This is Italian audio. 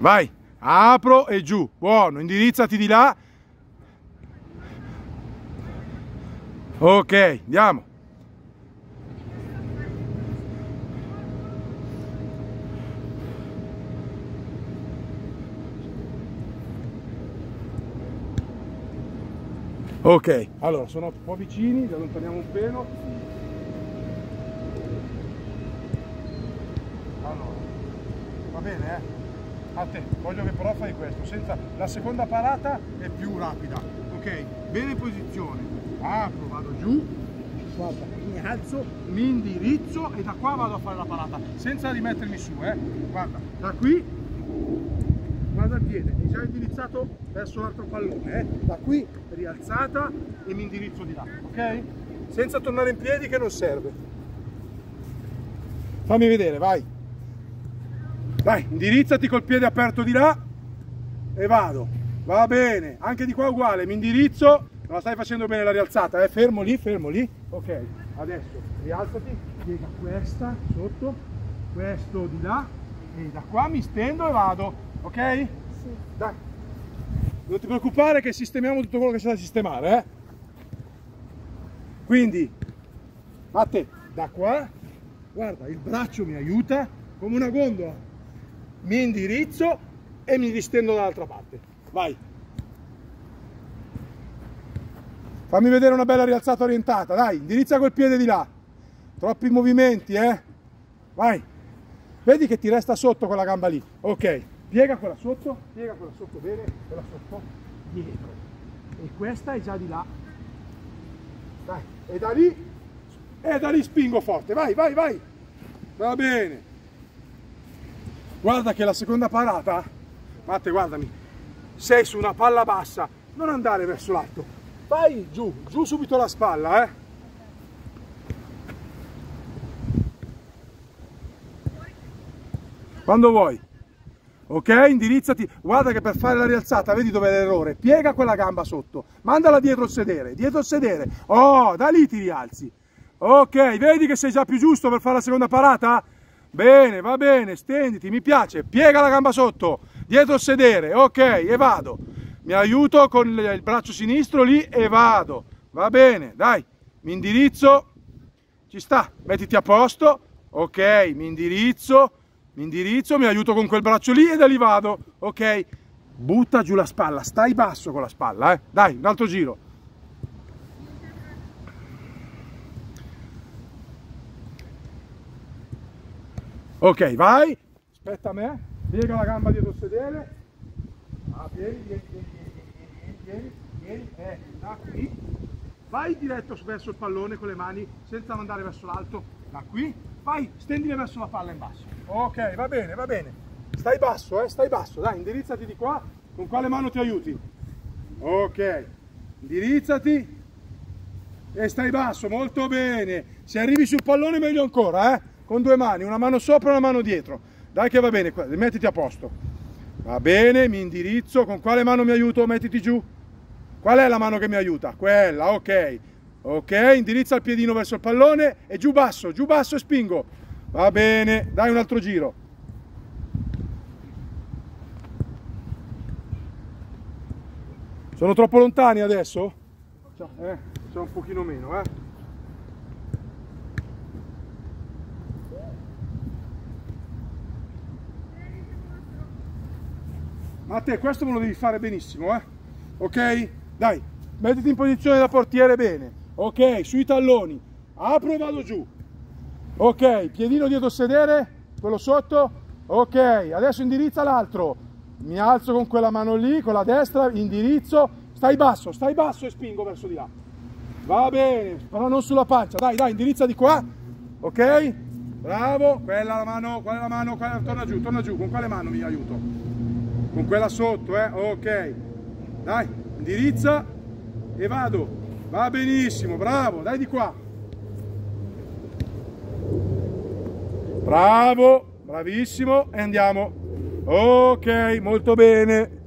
Vai, apro e giù, buono, indirizzati di là. Ok, andiamo. Ok, allora sono un po' vicini, li allontaniamo un pelo. Allora, va bene, A te, voglio che però fai questo, senza la seconda parata è più rapida. Ok, bene in posizione. Apro, vado giù, guarda, mi alzo, mi indirizzo e da qua vado a fare la parata, senza rimettermi su, Guarda, da qui guarda il piede, è già indirizzato verso l'altro pallone, Da qui rialzata e mi indirizzo di là, ok? Senza tornare in piedi che non serve. Fammi vedere, vai. Dai, indirizzati col piede aperto di là e vado. Va bene, anche di qua uguale, mi indirizzo, non la stai facendo bene la rialzata, fermo lì, ok. Adesso rialzati, piega questa sotto, questo di là e da qua mi stendo e vado, ok? Sì. Dai, non ti preoccupare che sistemiamo tutto quello che c'è da sistemare, Quindi, a te, da qua, guarda, il braccio mi aiuta come una gondola, mi indirizzo e mi distendo dall'altra parte, vai. Fammi vedere una bella rialzata orientata, dai, indirizza col piede di là, troppi movimenti, vai, vedi che ti resta sotto quella gamba lì, ok, piega quella sotto bene, quella sotto, dietro, e questa è già di là, dai, e da lì spingo forte, vai, va bene, guarda che la seconda parata, Matte, guardami, sei su una palla bassa, non andare verso l'alto, vai giù subito la spalla, quando vuoi, ok, indirizzati, guarda che per fare la rialzata, vedi dov'è l'errore, piega quella gamba sotto, mandala dietro il sedere, oh, da lì ti rialzi, ok, vedi che sei già più giusto per fare la seconda parata? Bene, va bene, stenditi, mi piace, piega la gamba sotto, dietro il sedere, ok, e vado, mi aiuto con il braccio sinistro lì e vado, va bene, dai, mi indirizzo, ci sta, mettiti a posto, ok, mi indirizzo, mi aiuto con quel braccio lì e da lì vado, ok, butta giù la spalla, stai basso con la spalla, dai, un altro giro. Ok, vai, aspetta a me, piega la gamba dietro il sedere, vieni, da qui, vai diretto verso il pallone con le mani senza andare verso l'alto, da qui, vai, stendile verso la palla in basso, ok, va bene, stai basso, dai, indirizzati di qua, con quale mano ti aiuti? Ok, indirizzati e stai basso, molto bene, se arrivi sul pallone meglio ancora, con due mani, una mano sopra e una mano dietro, dai che va bene, mettiti a posto, va bene, mi indirizzo, con quale mano mi aiuto? Mettiti giù, qual è la mano che mi aiuta? Quella, ok, indirizza il piedino verso il pallone e giù basso e spingo, va bene, dai un altro giro, sono troppo lontani adesso? C'è un pochino meno, Ma te questo me lo devi fare benissimo, ok? Dai, mettiti in posizione da portiere bene, ok, sui talloni, apro e vado giù, ok, piedino dietro il sedere, quello sotto, ok, adesso indirizza l'altro, mi alzo con quella mano lì, con la destra, indirizzo, stai basso e spingo verso di là, va bene, però non sulla pancia, dai, indirizza di qua, ok, bravo, quella la mano, qual è la mano, torna giù, con quale mano mi aiuto? Con quella sotto, ok, dai, indirizza e vado, va benissimo, bravo, dai di qua, bravo, bravissimo e andiamo, ok, molto bene.